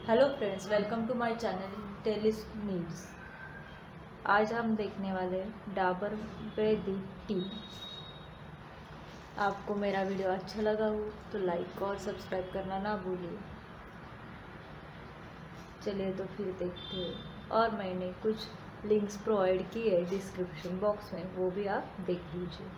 Hello friends, welcome to my channel टेलिस news. आज हम देखने वाले हैं डाबर वैदिक टी। आपको मेरा वीडियो अच्छा लगा हो तो लाइक और सब्सक्राइब करना ना भूलिए। चलिए तो फिर देखते हैं। और मैंने कुछ लिंक्स प्रोवाइड किए डिस्क्रिप्शन बॉक्स में, वो भी आप देख लीजिए।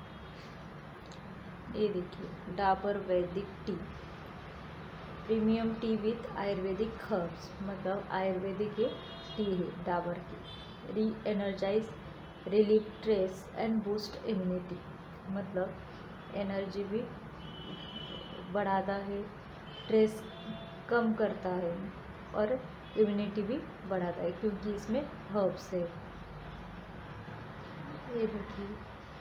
ये देखिए, Dabur Vedic tea premium tea with Ayurvedic herbs, मतलब आयुर्वेदिक ये टी है डाबर की। Reenergise, relieve stress and boost immunity, मतलब एनर्जी भी बढ़ाता है, स्ट्रेस कम करता है और इम्यूनिटी भी बढ़ाता है क्योंकि इसमें हर्ब्स है। ये देखिए,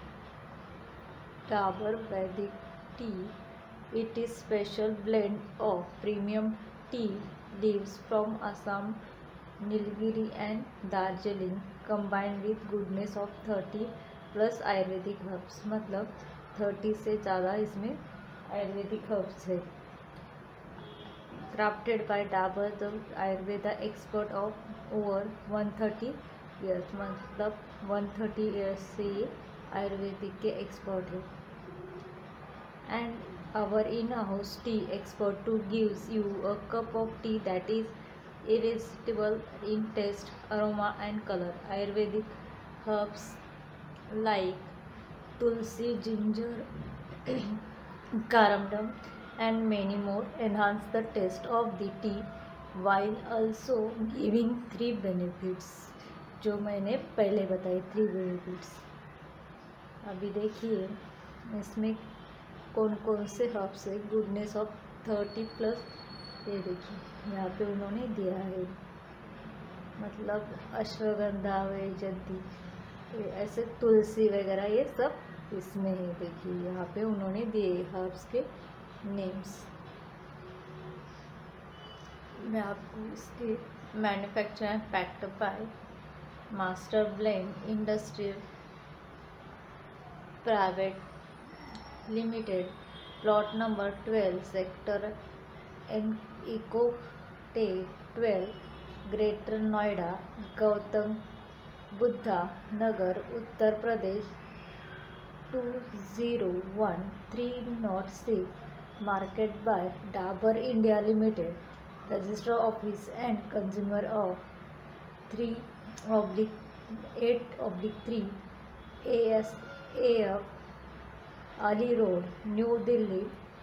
Dabur Vedic tea, it is special blend of premium tea leaves from Assam, Nilgiri and Darjeeling combined with goodness of 30 plus ayurvedic herbs, मतलब 30 से ज़्यादा इसमें आयुर्वेदिक हर्ब्स है। Crafted by Dabur the Ayurveda expert of over 130 years, मतलब 130 ईयर्स से ये आयुर्वेदिक के एक्सपर्ट है। And our in-house tea expert to gives you a cup of tea that is irresistible in taste, aroma and color. Ayurvedic herbs like tulsi, ginger, cardamom and many more enhance the taste of the tea while also giving 3 benefits, जो मैंने पहले बताए 3 benefits। अभी देखिए इसमें कौन कौन से हर्ब्स है। गुडनेस ऑफ 30 प्लस, ये देखिए यहाँ पे उन्होंने दिया है, मतलब अश्वगंधा, वैजयंती, ऐसे तुलसी वगैरह ये सब इसमें है। देखिए यहाँ पे उन्होंने दिए हर्ब्स के नेम्स। मैं आपको इसके manufacture and packed by master blend industrial private limited, plot number 12, sector eco tech 12, greater Noida, Gautam Buddha Nagar, Uttar Pradesh 201,306, market by Dabur India limited, register office and consumer of 3/8/3 ASAF Ali Road, New Delhi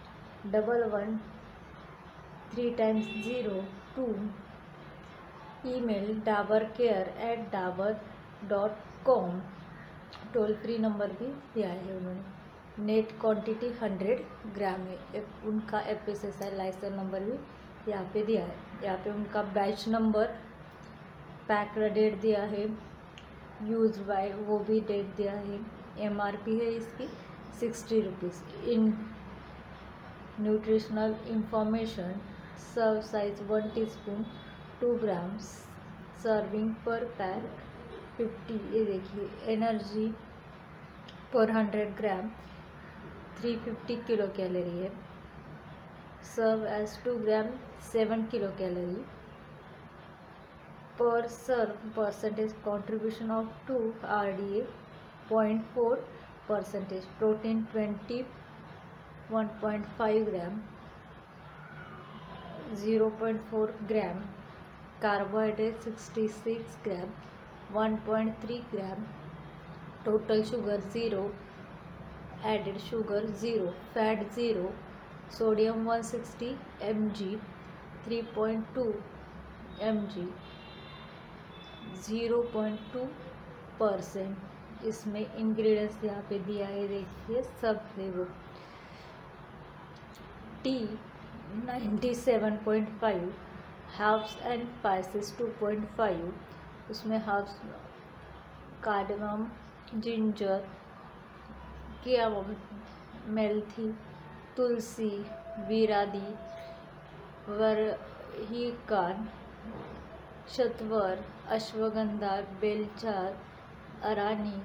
113002। Email dabarcare@dabar.com। Toll free number भी दिया है उन्होंने। Net quantity 100 ग्राम है। उनका FSSAI licence number भी यहाँ पे दिया है। यहाँ पे उनका बैच नंबर, पैक डेट दिया है, यूज बाय वो भी डेट दिया है। MRP है इसकी 60 rupees. In nutritional information, serve size 1 teaspoon 2 grams, serving per pack 50। ये देखिए, एनर्जी पर 100 ग्राम 350 किलो कैलोरी है। Serve as 2 gram 7 kilo calorie per serve. Percentage contribution of 2 RDA 0.4%, protein 21.5 gram 0.4 gram, carbohydrate 66 gram 1.3 gram, total sugar 0, added sugar 0, fat 0, sodium 160 mg 3.2 mg 0.2%। इसमें ingredients यहाँ पे दिया है, देखिए सब है वो। टी 97.5, हर्ब्स एंड स्पाइसेस 2.5, उसमें herbs cardamom, ginger, methi, tulsi, विरादी, वरहिकान, शतवर, अश्वगंधा, बेलचार, अरानी,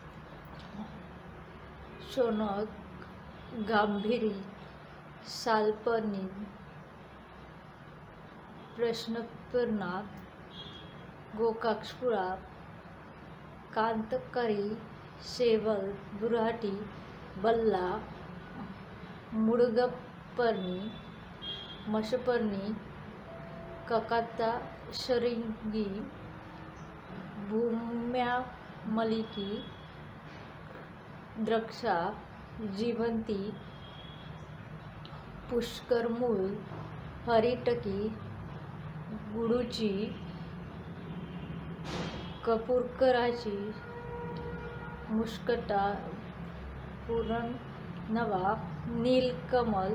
शौनक, गांभीरी, सालपनी, प्रश्नप्रनाद, गोकाक्षपुरा, कांतकरी, शेवल, बुराटी, बल्ला, मुडगपर्णी, मशपर्णी, ककाता, शरिंगी, भूम्या मलिकी, द्रक्षा, जीवंती, पुष्करमूल, हरिटकी, गुडूची, कपूरकराची, मुस्कटा, पूर्णनवा, नीलकमल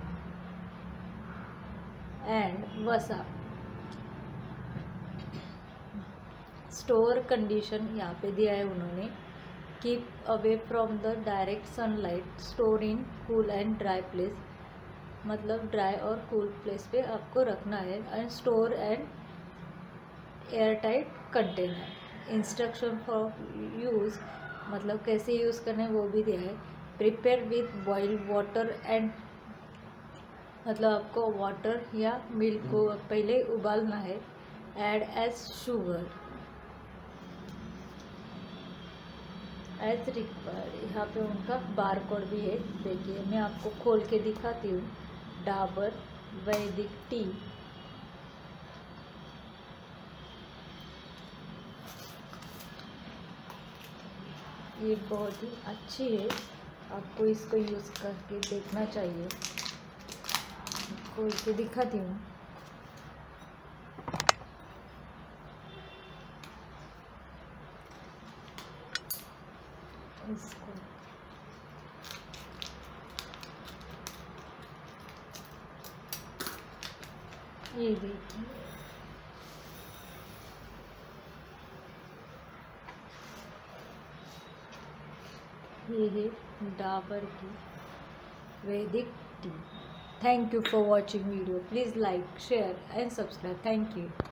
एंड वसा। स्टोर कंडीशन यहाँ पे दिया है उन्होंने, keep away from the direct sunlight, store in cool and dry place, मतलब ड्राई और कूल प्लेस पे आपको रखना है, and store and airtight container. Instruction for use, मतलब कैसे यूज़ करना है वो भी दिया है। Prepare with boiled water and, मतलब आपको वाटर या मिल्क को पहले उबालना है। Add as sugar as required. यहाँ पे उनका बार कोड भी है, देखिए मैं आपको खोल के दिखाती हूँ। डाबर वैदिक टी, ये बहुत ही अच्छी है, आपको इसको यूज़ करके देखना चाहिए। खोल के दिखाती हूँ। इसको ये देखिए, ये है डाबर की Vedic tea. Thank you for watching video. Please like, share and subscribe. Thank you.